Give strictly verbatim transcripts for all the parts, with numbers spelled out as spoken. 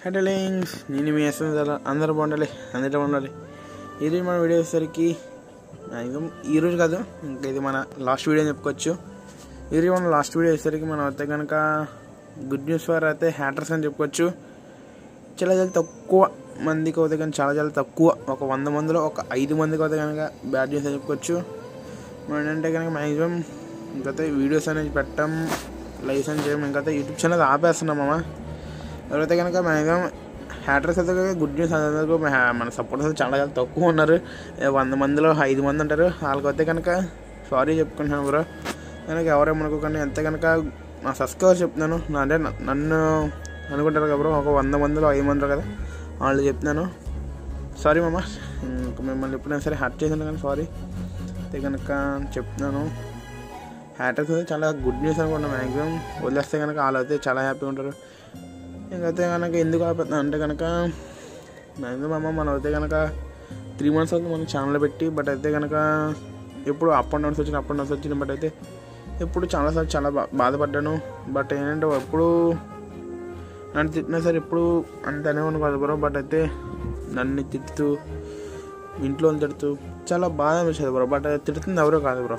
హెడ్లింగ్స్ నేను మీ వేస్తున్న అందరూ బాగుండాలి, అందరిలో ఉండాలి. ఈరోజు మన వీడియో వచ్చేసరికి మ్యాక్సిమం ఈరోజు కాదు, ఇంకా ఇది మన లాస్ట్ వీడియో అని చెప్పుకోవచ్చు. ఈరోజు మన లాస్ట్ వీడియో వచ్చేసరికి మనం అయితే కనుక గుడ్ న్యూస్ ఫర్ అయితే హ్యాటర్స్ అని చెప్పుకోవచ్చు. చాలా చాలా తక్కువ మందికి అవుతాయి కానీ చాలా చాలా తక్కువ, ఒక వంద మందిలో ఒక ఐదు మందికి అవుతాయి కనుక బ్యాడ్ న్యూస్ అని చెప్పుకోవచ్చు. మనం ఏంటంటే కనుక మ్యాక్సిమం ఇంకైతే వీడియోస్ అనేది పెట్టడం, లైవ్స్ అని చేయడం, ఇంకైతే యూట్యూబ్ ఛానల్ ఆపేస్తున్నామమ్మా. ఎవరైతే కనుక మ్యాక్సిమం హ్యాటర్స్ అయితే గుడ్ న్యూస్ అందరికీ మన సపోర్టర్స్ చాలా చాలా తక్కువ ఉన్నారు. వంద మందిలో ఐదు మంది ఉంటారు. వాళ్ళకైతే కనుక సారీ చెప్పుకుంటున్నాను బ్రో. కనుక ఎవరేమనుకోకండి. ఎంత కనుక నా సబ్స్క్రైబర్ చెప్తున్నాను, నా అంటే నన్ను అనుకుంటారు కదా బ్రో, ఒక వంద మందిలో ఐదు మంది కదా వాళ్ళు చెప్తున్నాను. సారీ మామ, ఇంకా మిమ్మల్ని ఎప్పుడైనా సరే హర్ట్ చేశాను కానీ సారీ. అయితే కనుక చెప్తున్నాను, హ్యాటర్స్ అయితే చాలా గుడ్ న్యూస్ అనుకుంటున్నాను. మ్యాక్సిమం వదిలేస్తే కనుక వాళ్ళు అయితే చాలా హ్యాపీగా ఉంటారు. ఇంకైతే కనుక ఎందుకు ఆపేస్తున్నా అంటే కనుక మ్యాక్సిమం అమ్మ మనం అయితే కనుక త్రీ మంత్స్ అవుతుంది మనం ఛానల్ పెట్టి. బట్ అయితే కనుక ఎప్పుడు అప్ అండ్ డౌన్స్ వచ్చిన అప్ అండ్ డౌన్స్ వచ్చిన బట్ అయితే ఎప్పుడు చాలాసార్లు చాలా బా బాధపడ్డాను. బట్ ఏంటంటే ఎప్పుడు నన్ను తిట్టినా సరే ఎప్పుడు అంత అనేవాడు కాదు బ్రో. బట్ అయితే నన్ను తిడుతూ ఇంట్లో తిడుతూ చాలా బాధ అనిపించేది బ్రో. బట్ తిడుతుంది ఎవరో కాదు బ్రో,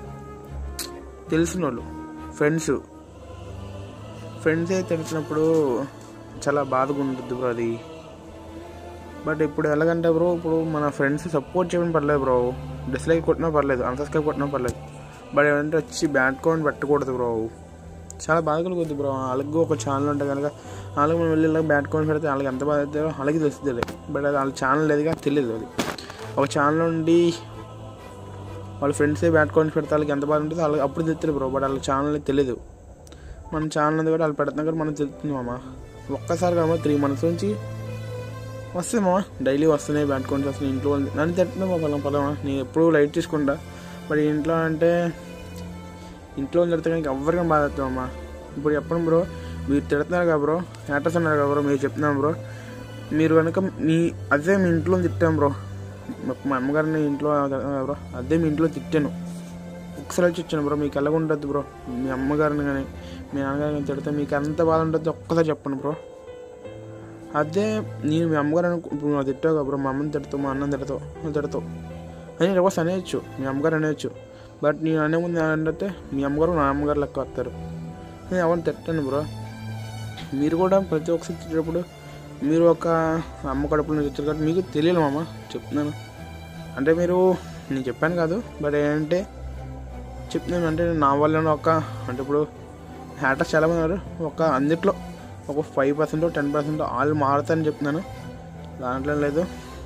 తెలిసిన వాళ్ళు, ఫ్రెండ్స్ ఫ్రెండ్స్ అయితే తిడుతున్నప్పుడు చాలా బాధగా ఉంటుంది బ్రో అది. బట్ ఇప్పుడు ఎలాగంటే బ్రో, ఇప్పుడు మన ఫ్రెండ్స్ సపోర్ట్ చేయడం పర్లేదు బ్రో, డిస్లైక్ కొట్టినా పర్లేదు, అన్సబ్స్క్రైబ్ కొట్టినా పర్లేదు. బట్ ఏమంటే వచ్చి బ్యాడ్ కామెంట్ పెట్టకూడదు బ్రో, చాలా బాధ కలుగుతుంది బ్రో. వాళ్ళకి ఒక ఛానల్ ఉంటే కనుక వాళ్ళకి మనం వెళ్ళి బ్యాడ్ కామెంట్ పెడితే వాళ్ళకి ఎంత బాధ అవుతుందో వాళ్ళకి తెలుస్తుంది. బట్ అది వాళ్ళ ఛానల్ లేదుగా తెలియదు. అది ఒక ఛానల్ ఉండి వాళ్ళ ఫ్రెండ్సే బ్యాడ్ కామెంట్స్ పెడితే వాళ్ళకి ఎంత బాధ ఉంటుంది వాళ్ళకి అప్పుడు తెలుస్తుంది బ్రో. బట్ వాళ్ళ ఛానల్ తెలియదు. మన ఛానల్ ఉంది కూడా వాళ్ళు పెడుతున్నా కూడా మనం తెలుస్తుంది మామ. ఒక్కసారి కామా త్రీ మంత్స్ నుంచి వస్తుంది మామ, డైలీ వస్తున్నాయి బ్యాడ్ కామెంట్స్ వస్తున్నాయి. ఇంట్లో నన్ను తిడుతున్నా మా పొలం పొలం నేను ఎప్పుడు లైట్ తీసుకుంటా. బట్ ఇంట్లో అంటే ఇంట్లో తిడితే కనుక ఎవరికైనా బాధ అవుతుంది అమ్మ. ఇప్పుడు చెప్పండి బ్రో, మీరు తిడుతున్నారు కదా బ్రో, హ్యాటర్స్ అన్నారు కదా బ్రో, మీరు చెప్తున్నాం బ్రో, మీరు కనుక మీ అదే మీ ఇంట్లో తిట్టాం బ్రో, మా అమ్మగారిని ఇంట్లో బ్రో అదే మీ ఇంట్లో తిట్టాను, ఒకసారి వచ్చి వచ్చాను బ్రో, మీకు ఎలాగ ఉంటుంది బ్రో, మీ అమ్మగారిని కానీ మీ నాన్నగారిని తిడితే మీకు ఎంత బాధ ఉంటుంది ఒక్కసారి చెప్పండి బ్రో. అదే నేను మీ అమ్మగారిని ఇప్పుడు నువ్వు తిట్టావు కదా బ్రో, మా అమ్మని తిడతావు, మా అన్నని తిడతావు, నువ్వు తిడతావు అని రివర్స్ అనేయచ్చు, మీ అమ్మగారు అనేయచ్చు. బట్ నేను అనే ముందు ఏంటంటే మీ అమ్మగారు నా అమ్మగారు లెక్క వస్తారు. నేను ఎవరిని తిట్టాను బ్రో. మీరు కూడా ప్రతి ఒక్కసారి తిట్టేటప్పుడు మీరు ఒక అమ్మ కడుపులో తిట్టారు కాబట్టి మీకు తెలియదు మామ, చెప్తున్నాను. అంటే మీరు నేను చెప్పాను కాదు, బట్ ఏంటంటే చెప్తున్నాను. అంటే నా వల్ల ఒక అంటే ఇప్పుడు హ్యాటర్స్ చాలామంది ఉన్నారు, ఒక అందుట్లో ఒక ఫైవ్ పర్సెంట్ టెన్ పర్సెంట్ వాళ్ళు మారుతారని చెప్తున్నాను, దాంట్లో లేదు.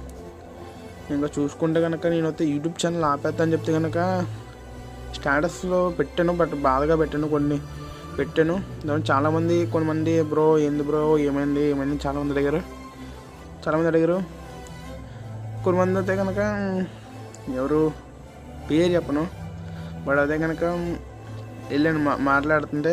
ఇంకా చూసుకుంటే కనుక నేను అయితే యూట్యూబ్ ఛానల్ ఆపేస్తా అని చెప్తే కనుక స్టేటస్లో పెట్టాను, బట్ బాధగా పెట్టాను, కొన్ని పెట్టాను. దాని చాలామంది కొంతమంది బ్రో ఏంది బ్రో ఏమైంది ఏమైంది చాలామంది అడిగారు చాలామంది అడిగారు కొంతమంది అయితే కనుక ఎవరు పేరు చెప్పను. బట్ అదే కనుక వెళ్ళాను మా మాట్లాడుతుంటే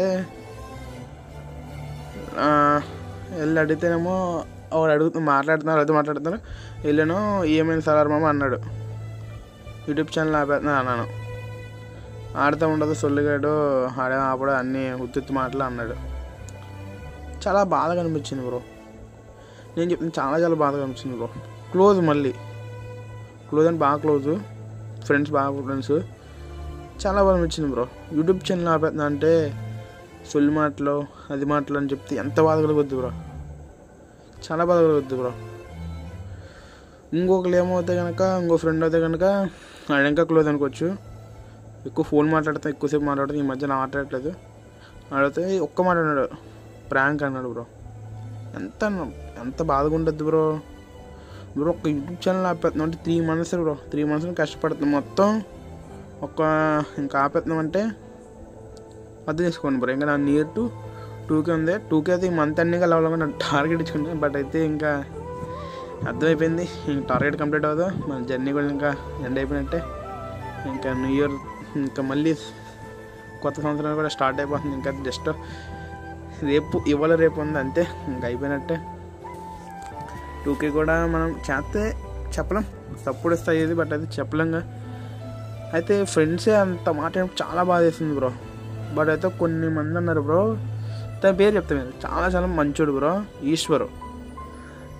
వెళ్ళి అడిగితేనేమో వాడు అడుగుతూ మాట్లాడుతున్నారు అడుగుతూ మాట్లాడుతున్నారు వెళ్ళాను, ఏమైంది సార్ మామ అన్నాడు, యూట్యూబ్ ఛానల్ ఆపేస్తున్నాను అన్నాను. ఆడుతూ ఉండదు సొల్లిగాడు ఆడే ఆపడు అన్నీ ఉత్తుత్తి మాటలు అన్నాడు. చాలా బాధగా అనిపించింది బ్రో. నేను చెప్తాను చాలా చాలా బాధగా అనిపించింది బ్రో. క్లోజ్ మళ్ళీ క్లోజ్ అంటే బాగా క్లోజు ఫ్రెండ్స్, బాగా ఫ్రెండ్స్, చాలా బాగా అనిపించింది బ్రో. యూట్యూబ్ ఛానల్ ఆపేస్తున్నా అంటే సొల్లి మాటలు అది మాటలు అని చెప్తే ఎంత బాధ కలుగుద్ది బ్రో, చాలా బాధ కలుగుద్ది బ్రో. ఇంకొకరు ఏమవుతే కనుక ఇంకో ఫ్రెండ్ అయితే కనుక ఆయన ఇంకా క్లోజ్ అనుకోవచ్చు, ఎక్కువ ఫోన్ మాట్లాడితే ఎక్కువసేపు మాట్లాడితే ఈ మధ్య నా మాట్లాడట్లేదు. అడిగితే ఒక్క మాట అన్నాడు, ప్రాంక్ అన్నాడు బ్రో. ఎంత ఎంత బాధగా ఉంటుంది బ్రో. బ్రో ఒక యూట్యూబ్ ఛానల్ ఆపేస్తున్నాం అంటే three months bro, three months కష్టపడుతున్నాం మొత్తం ఒక ఇంకా ఆపేస్తున్నాం అంటే అర్థం చేసుకోండి బ్రో. ఇంకా నా నియర్ టు టూకే ఉంది, టూకే అయితే ఈ మంత్ అన్నీ కలవాలని నాకు టార్గెట్ ఇచ్చుకున్నాను. బట్ అయితే ఇంకా అర్థమైపోయింది, ఇంక టార్గెట్ కంప్లీట్ అవ్వదు, మన జర్నీ కూడా ఇంకా ఎండ్ అయిపోయినట్టే. ఇంకా న్యూ ఇయర్ ఇంకా మళ్ళీ కొత్త సంవత్సరం కూడా స్టార్ట్ అయిపోతుంది. ఇంకా జస్ట్ రేపు ఇవాళ రేపు ఉంది అంతే, ఇంకా అయిపోయినట్టే. టూకే కూడా మనం చేస్తే చెప్పలేం, తప్పుడు వస్తాయి ఇది, బట్ అయితే చెప్పలేంగా. అయితే ఫ్రెండ్సే అంత మాట చాలా బాధ వేస్తుంది బ్రో. బట్ అయితే కొన్ని మంది అన్నారు బ్రో, తన పేరు చెప్తాను, చాలా చాలా మంచోడు బ్రో, ఈశ్వరు.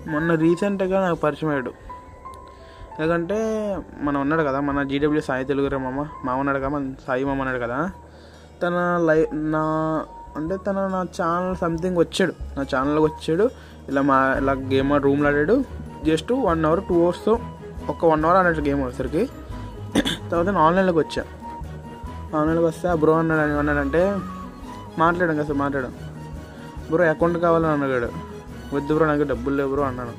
మొన్న రీసెంట్గా నాకు పరిచయం అయ్యాడు. ఎందుకంటే మనం ఉన్నాడు కదా మన జీడబ్ల్యూ సాయి తెలుగురా మామ మామ ఉన్నాడు కదా, మన సాయి మామ ఉన్నాడు కదా, తన లై నా అంటే తన నా ఛానల్ సంథింగ్ వచ్చాడు, నా ఛానల్కి వచ్చాడు. ఇలా మా ఇలా గేమ్ రూమ్లో ఆడాడు. Just one hour two hours ఒక వన్ అవర్ ఆడాడు గేమ్ వచ్చేసరికి. తర్వాత నేను ఆన్లైన్లోకి వచ్చా. ఆన్లైన్లోకి వస్తే ఆ బ్రో అన్నాడు అన్నాడంటే మాట్లాడాం కదా సార్, మాట్లాడాం. బ్రో అకౌంట్ కావాలని అన్నాడు. వద్దు బ్రో నాకు డబ్బులు లేవు బ్రో అన్నాను.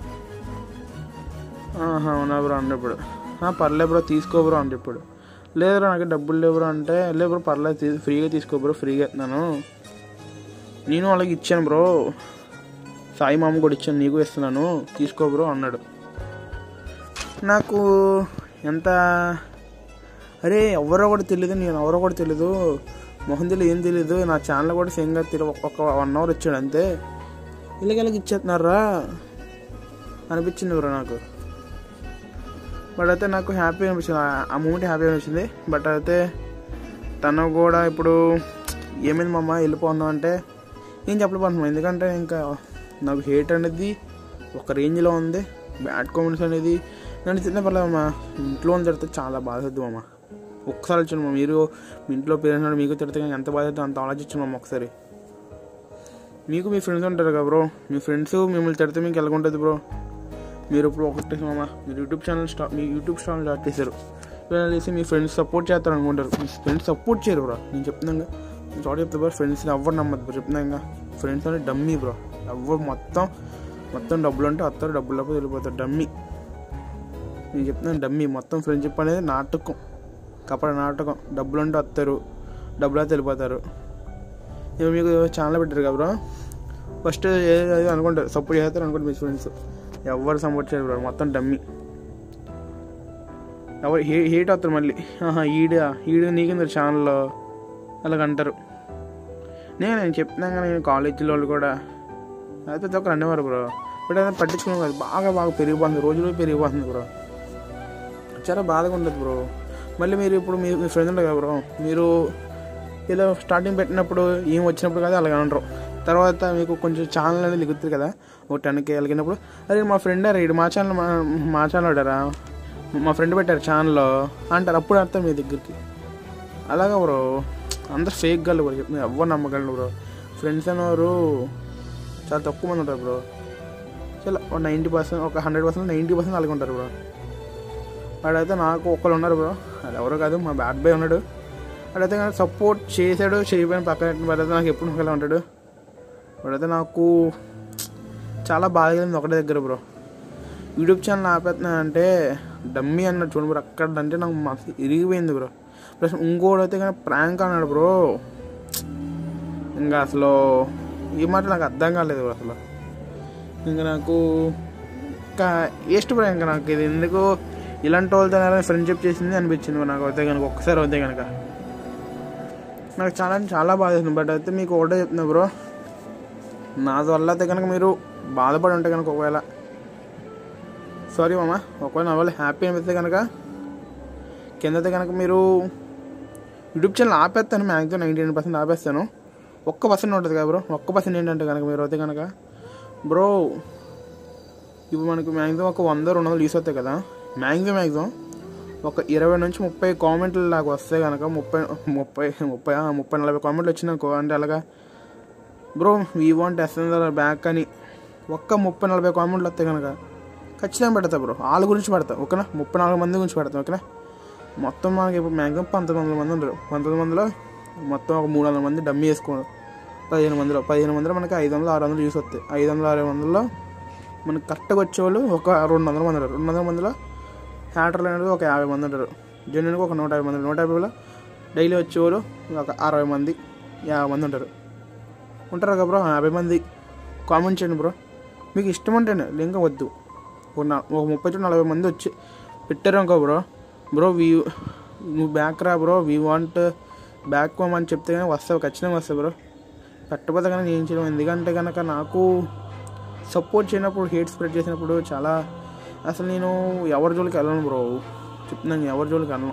ఆహా అవునా బ్రో అన్నప్పుడు పర్లేదు బ్రో తీసుకో బ్రో అని చెప్పాడు. లేదు బ్రో నాకు డబ్బులు లేవు బ్రో అంటే, లేదు బ్రో పర్లేదు ఫ్రీగా తీసుకో బ్రో, ఫ్రీగా ఇస్తున్నాను, నేను వాళ్ళకి ఇచ్చాను బ్రో, సాయి మామ కూడా ఇచ్చాను, నీకు ఇస్తున్నాను తీసుకో బ్రో అన్నాడు. నాకు ఎంత అరే ఎవరో కూడా తెలీదు, నేను ఎవరో కూడా తెలీదు, మొహం తెలియదు ఏం తెలీదు, నా ఛానల్ కూడా సేమ్గా తెలియదు, ఒక వన్ అవర్ వచ్చాడు అంతే, ఇలాగెళ్ళకి ఇచ్చేస్తున్నారా అనిపించింది బ్రో నాకు. బట్ అయితే నాకు హ్యాపీ అనిపించింది, ఆ మూమెంట్ హ్యాపీ అనిపించింది. బట్ అయితే తను కూడా ఇప్పుడు ఏమైంది మమ్మ వెళ్ళిపోతున్నావు అంటే ఏం చెప్పలేకపోతున్నాను. ఎందుకంటే ఇంకా నాకు హేట్ అనేది ఒక రేంజ్లో ఉంది, బ్యాడ్ కామెంట్స్ అనేది నన్ను తిన్న పర్లేదమ్మా, ఇంట్లో తిడితే చాలా బాధ అవుతుంది అమ్మ. ఒక్కసారి వచ్చాను మీరు మీ ఇంట్లో పేరెంట్స్ మీకు తిడితే కానీ ఎంత బాధ అవుతుంది అంత ఆలోచించాను అమ్మ. ఒకసారి మీకు మీ ఫ్రెండ్స్ ఉంటారు కదా బ్రో, మీ ఫ్రెండ్స్ మిమ్మల్ని తిడితే మీకు ఎలాగుంటుంది బ్రో. మీరు ఇప్పుడు ఒకటి మామ మీరు యూట్యూబ్ ఛానల్ స్టార్ట్ మీ యూట్యూబ్ ఛానల్ స్టార్ట్ చేశారు, ఇలా చేసి మీ ఫ్రెండ్స్ సపోర్ట్ చేస్తారు అనుకుంటారు. మీ ఫ్రెండ్స్ సపోర్ట్ చేయరు బ్రో. నేను చెప్తున్నాగా నేను చోట చెప్తా బ్రో, ఫ్రెండ్స్ని ఎవరు నమ్మద్దు బ్రో. చెప్తున్నాగా ఫ్రెండ్స్ అంటే డమ్మీ బ్రో. ఎవరు మొత్తం మొత్తం డబ్బులు అంటే వస్తారు, డబ్బులు లేకపోతే వెళ్ళిపోతారు, డమ్మీ. నేను చెప్తున్నాను డమ్మీ. మొత్తం ఫ్రెండ్షిప్ అనేది నాటకం, కపడ నాటకం. డబ్బులు అంటే వస్తారు, డబ్బులు అయితే వెళ్ళిపోతారు. ఇవి మీకు ఛానల్ పెట్టారు కదా బ్రో, ఫస్ట్ ఏది అనుకుంటారు సపోర్ట్ చేస్తారు అనుకుంటారు మీ ఫ్రెండ్స్, ఎవరు సపోర్ట్ చేయరు బ్రో, మొత్తం డమ్మీ. ఎవరు హే హేట్ అవుతారు మళ్ళీ, ఆహా ఈడ ఈడ నీకు ఛానల్లో అలాగంటారు. నేను నేను చెప్తున్నాను నేను కాలేజీలో వాళ్ళు కూడా అయితే ఒకరు అనేవారు బ్రో. బట్ అయితే పట్టించుకునే కాదు, బాగా బాగా పెరిగిపోతుంది, రోజులు పెరిగిపోతుంది బ్రో, చాలా బాధగా ఉంటుంది బ్రో. మళ్ళీ మీరు ఇప్పుడు మీ మీ ఫ్రెండ్స్ ఉంటారు కదా బ్రో, మీరు ఏదో స్టార్టింగ్ పెట్టినప్పుడు ఏం వచ్చినప్పుడు కదా అలాగే అంటారు. తర్వాత మీకు కొంచెం ఛానల్ అనేది లిగుతుంది కదా, ఒక టెన్కి వెళ్ళినప్పుడు అరే మా ఫ్రెండ్ అరే ఇటు మా ఛానల్ మా మా ఛానల్ ఆడారా, మా ఫ్రెండ్ పెట్టారు ఛానల్లో అంటారు. అప్పుడు అర్థం మీ దగ్గరికి. అలాగా బ్రో అందరు ఫేక్ గళ్ళు బ్రో, చెప్తున్నారు ఎవరు నమ్మగలరు బ్రో. ఫ్రెండ్స్ అనేవారు చాలా తక్కువ మంది ఉంటారు బ్రో, చాలా ఒక నైంటీ పర్సెంట్ ఒక హండ్రెడ్ పర్సెంట్ నైంటీ పర్సెంట్ అలాగే ఉంటారు బ్రో. వాడైతే నాకు ఒక్కరు ఉన్నారు బ్రో, అది ఎవరో కాదు మా బ్యాడ్ బాయ్ ఉన్నాడు. వాడైతే నాకు సపోర్ట్ చేశాడు, చేయబోయిన పక్కన వాడైతే నాకు ఎప్పుడు ఒకలా ఉంటాడు. వాడైతే నాకు చాలా బాధ కలిగింది ఒకటే దగ్గర బ్రో, యూట్యూబ్ ఛానల్ ఆపేస్తున్నానంటే డమ్మీ అన్నాడు చూడండి బ్రో. అక్కడ అంటే నాకు మస్తు ఇరిగిపోయింది బ్రో. ప్లస్ ఇంకోటి అయితే కానీ ప్రాంక్ అన్నాడు బ్రో, ఇంకా అసలు ఈ మాట నాకు అర్థం కాలేదు బ్రో. అసలు ఇంకా నాకు ఇంకా వేస్ట్ బ్రో, ఇంకా నాకు ఇది ఎందుకు ఇలాంటి వాళ్ళతో ఫ్రెండ్షిప్ చేసింది అనిపించింది నాకు అయితే కనుక ఒక్కసారి అయితే కనుక నాకు చాలా చాలా బాధ వేసింది. బట్ అయితే మీకు ఒకటే చెప్తున్నా బ్రో, నా వల్ల అయితే కనుక మీరు బాధపడి ఉంటే కనుక ఒకవేళ సారీ మామ, ఒకవేళ నా వల్ల హ్యాపీ అనిపిస్తే కనుక కిందతే కనుక మీరు యూట్యూబ్ ఛానల్ ఆపేస్తాను, మ్యాక్సిమం నైంటీ నైన్ పర్సెంట్ ఆపేస్తాను. ఒక్క పర్సెంట్ ఉంటుంది కదా బ్రో, ఒక్క పర్సెంట్ ఏంటంటే కనుక మీరు అయితే కనుక బ్రో ఇప్పుడు మనకు మ్యాక్సిమం ఒక వంద రెండు వందలు యూస్ అవుతాయి కదా, మ్యాక్సిమం మ్యాక్సిమం ఒక ఇరవై నుంచి ముప్పై కామెంట్లు నాకు వస్తే కనుక ముప్పై ముప్పై ముప్పై ముప్పై నలభై కామెంట్లు వచ్చినాకో అంటే అలాగా bro we want SNR back అని ఒక్క ముప్పై నలభై కామెంట్లు వస్తాయి కనుక ఖచ్చితంగా పెడతా బ్రో. వాళ్ళ గురించి పెడతా ఓకేనా, ముప్పై నాలుగు మంది గురించి పెడతాం ఓకేనా. మొత్తం మనకి ఇప్పుడు మ్యాక్సిమం పంతొమ్మిది వందల మంది ఉంటారు, పంతొమ్మిది వందలో మొత్తం ఒక మూడు వందల మంది డమ్మీ వేసుకోండి. పదిహేను మందిలో పదిహేను మందిలో మనకి ఐదు వందలు ఆరు వందలు యూస్ వస్తాయి. ఐదు వందల ఆరు వందల్లో మనకి కరెక్ట్గా వచ్చేవాళ్ళు ఒక రెండు వందల మంది ఉంటారు. రెండు వందల మందిలో హ్యాటర్లు అనేది ఒక యాభై మంది ఉంటారు. జెన్యున్గా ఒక నూట యాభై మంది, నూట యాభైలో డైలీ వచ్చేవాళ్ళు ఒక అరవై మంది యాభై మంది ఉంటారు ఉంటారు కదా బ్రో. యాభై మంది కామెంట్ చేయండి బ్రో, మీకు ఇష్టం ఉంటేనే లింక్ వద్దు. ఒక ముప్పై టు నలభై మంది వచ్చి పెట్టారు అనుకో బ్రో, బ్రో వీ నువ్వు బ్యాక్ రా bro, we want back come అని చెప్తే కానీ వస్తావు, ఖచ్చితంగా వస్తావు బ్రో. పెట్టకపోతే కనుక ఏం చేయడం, ఎందుకంటే కనుక నాకు సపోర్ట్ చేయనప్పుడు హేట్ స్ప్రెడ్ చేసినప్పుడు చాలా అసలు నేను ఎవరి జోలికి వెళ్ళను బ్రో, చెప్తున్నాను ఎవరి జోలికి వెళ్ళను.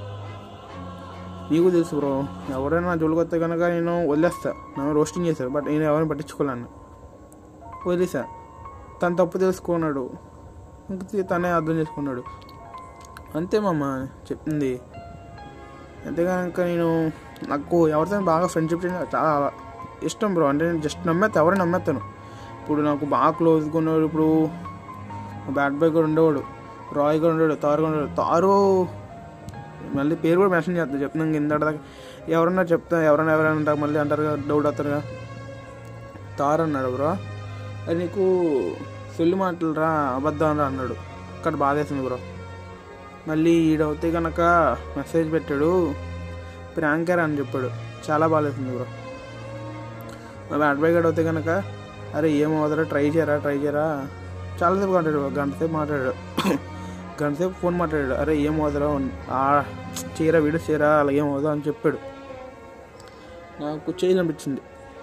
నీకు తెలుసు బ్రో, ఎవరైనా నా జోలికి వస్తే కనుక నేను వదిలేస్తా, నన్ను రోస్టింగ్ చేశారు. బట్ నేను ఎవరిని పట్టించుకోలేను, వదిలేసా. తన తప్పు తెలుసుకున్నాడు, ఇంక తనే అర్థం చేసుకున్నాడు. అంతే మామ చెప్పింది. అంతేగాక నేను నాకు ఎవరితో బాగా ఫ్రెండ్షిప్ చాలా ఇష్టం బ్రో. అంటే నేను జస్ట్ నమ్మేస్తాను, ఎవరైనా నమ్మేస్తాను. ఇప్పుడు నాకు బాగా క్లోజ్గా ఉన్నవాడు, ఇప్పుడు బ్యాట్ బాయ్ కూడా ఉండేవాడు, రాయ్ కూడా ఉండేవాడు, తారు కూడా ఉండేవాడు. తారు మళ్ళీ పేరు కూడా మెన్షన్ చేస్తాను, చెప్తున్నాను ఇందాక దాకా. ఎవరన్నా చెప్తా, ఎవరైనా ఎవరైనా అంటారు, మళ్ళీ అంటారు కదా, డౌట్ అవుతారుగా. తారు అన్నాడు బ్రో, అది నీకు సొల్లు మాటలు రా, అబద్ధం రా అన్నాడు. అక్కడ బాధేసింది బ్రో. మళ్ళీ ఈడవుతే కనుక మెసేజ్ పెట్టాడు, ప్రాంకర్ అని చెప్పాడు, చాలా బాధేసింది బ్రో. మా బ్యాట్ బాయ్ గడ్ అవుతే కనుక అరే ఏమవుతారా, ట్రై చేయరా ట్రై చేయరా చాలాసేపు మాట్లాడాడు, గంట సేపు మాట్లాడాడు గంట సేపు ఫోన్ మాట్లాడాడు. అరే ఏమవుతారా, చేయరా వీడియో చేయరా, అలా ఏమవుతా అని చెప్పాడు. నాకు చేయాలనిపించింది.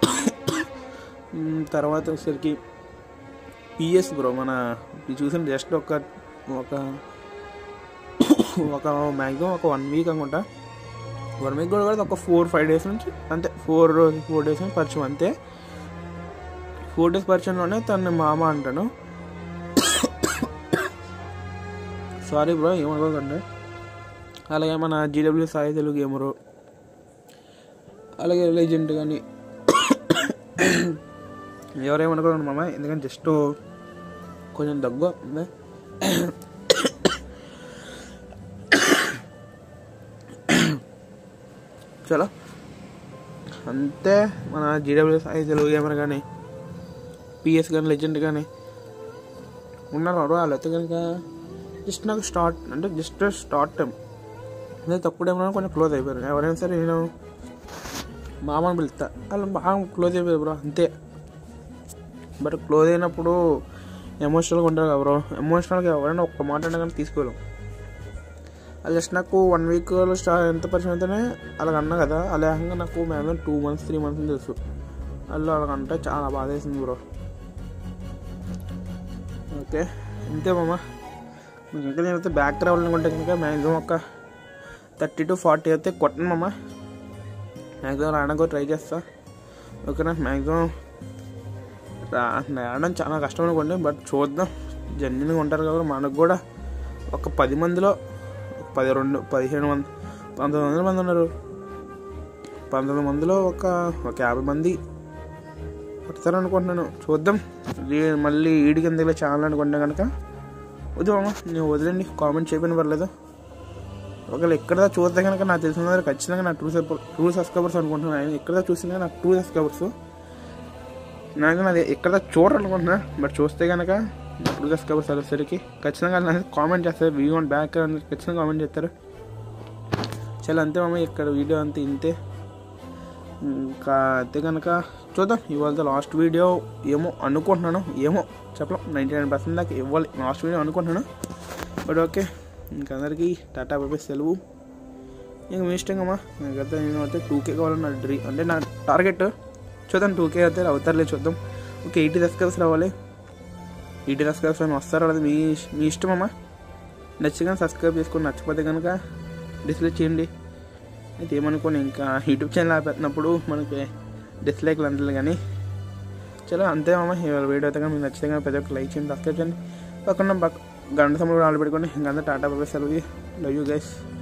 తర్వాత వచ్చేసరికి పిఎస్ బ్రో, మన చూసిన జస్ట్ ఒక ఒక ఒక మ్యాక్సిమం ఒక వన్ వీక్ అనుకుంటా, వన్ వీక్ కూడా కాదు, ఒక ఫోర్ ఫైవ్ డేస్ నుంచి అంతే, ఫోర్ ఫోర్ డేస్ నుంచి పరిచయం అంతే. ఫోర్ డేస్ పరిచయంలోనే తను మామ అంటాను. సారీ బ్రో ఏమనుకోకండి. అలాగే మన జీడబ్ల్యూ సాయి తెలుగు గేమరు, అలాగే లెజెండ్ కానీ ఎవరేమనుకోకండి మామ, ఎందుకంటే జస్ట్ కొంచెం దగ్గు ఉంది. చలో అంతే. మన జీడబ్ల్యూ సాయి తెలుగు గేమర్ కానీ, పిఎస్ కానీ, లెజెండ్ కానీ ఉన్నారు వాళ్ళు. అయితే కనుక జస్ట్ నాకు స్టార్ట్ అంటే జస్ట్ స్టార్ట్ టైం అదే తక్కువ టైంలో కొంచెం క్లోజ్ అయిపోయారు. ఎవరైనా సరే నేను మామని పిలుస్తా, వాళ్ళు బాగా క్లోజ్ అయిపోయారు బ్రో, అంతే. బట్ క్లోజ్ అయినప్పుడు ఎమోషనల్గా ఉంటారు కదా బ్రో, ఎమోషనల్గా ఎవరైనా ఒక్క మాట అంటే కానీ తీసుకోలేం. అది జస్ట్ నాకు వన్ వీక్లో స్టార్ట్ ఎంత పరిచయం అయితేనే అలాగ అన్నా కదా, అలాగంగా నాకు maximum two months three months తెలుసు. అలా అలాగంటే చాలా బాధ వేసింది బ్రో. ఓకే అంతే మామ. మీకు ఇంకా నేనైతే బ్యాక్ రావాలనుకుంటే కనుక మ్యాక్సిమం ఒక థర్టీ టు ఫార్టీ అయితే కొట్టను మామ. మ్యాక్సిమం రావడానికి ట్రై చేస్తా, ఓకేనా. మ్యాక్సిమం రా రావడం చాలా కష్టం అనుకోండి, బట్ చూద్దాం. జెన్యున్గా ఉంటారు కాబట్టి మనకు కూడా ఒక పది మందిలో పది రెండు పదిహేను మంది పంతొమ్మిది వందల మంది ఉన్నారు. పంతొమ్మిది మందిలో ఒక ఒక యాభై మంది కొడతారు అనుకుంటున్నాను, చూద్దాం. మళ్ళీ ఈడికి ఎందుకు ఛానల్ అనుకుంటే కనుక వద్దు మామ, నేను వదిలేండి, కామెంట్ చేయని పర్లేదు. ఒకవేళ ఎక్కడ చూస్తే కనుక నాకు తెలిసిన దగ్గర ఖచ్చితంగా నా ట్రూ ట్రూ సబ్స్క్రైబర్స్ అనుకుంటున్నాను. ఆయన ఎక్కడ చూసినా నాకు ట్రూ సబ్స్క్రైబర్స్, నాకు నాది ఎక్కడ చూడాలనుకుంటున్నా. బట్ చూస్తే కనుక నా ట్రూ సబ్స్క్రైబర్స్ వచ్చేసరికి ఖచ్చితంగా నాకు కామెంట్ చేస్తారు, వ్యూ అండ్ బ్యాక్ అని ఖచ్చితంగా కామెంట్ చేస్తారు. చాలా అంతే మామ, ఇక్కడ వీడియో అంతే ఇంతే. ఇంకా అయితే కనుక చూద్దాం. ఇవాళ లాస్ట్ వీడియో ఏమో అనుకుంటున్నాను, ఏమో చెప్పలేం, నైంటీ నైన్ పర్సెంట్ దాకా ఇవ్వాలి లాస్ట్ వీడియో అనుకుంటున్నాను. బట్ ఓకే, ఇంక అందరికీ టాటా బాయ్ బాయ్, సెలవు. ఇంక మీ ఇష్టం అమ్మా. నాకైతే నేను అయితే టూ కే కావాలని నా డ్రీమ్, అంటే నా టార్గెట్. చూద్దాం టూ కే అయితే అవుతారులే, చూద్దాం. ఓకే ఎయిటీ సబ్స్క్రైబర్స్ రావాలి. ఎయిటీ సబ్స్క్రైబర్స్ అని వస్తారో అది మీ మీ ఇష్టం అమ్మా. నచ్చిగా సబ్స్క్రైబ్ చేసుకొని, నచ్చకపోతే కనుక డిస్లైక్ చేయండి. అయితే ఏమనుకోండి, ఇంకా యూట్యూబ్ ఛానల్ ఆపేస్తున్నప్పుడు మనకి డిస్లైక్లు అంటారు కానీ చలో అంతే అమ్మ. ఇవాళ వీడియో అయితే కానీ మీకు నచ్చితే కానీ ప్రతి ఒక్క లైక్ చేయండి, సబ్స్క్రైబ్ చేయండి, పక్కన గంట సమయంలో ఆలు పెట్టుకోండి. ఇంకా టాటా బాయ్, సెలవు. Love you guys.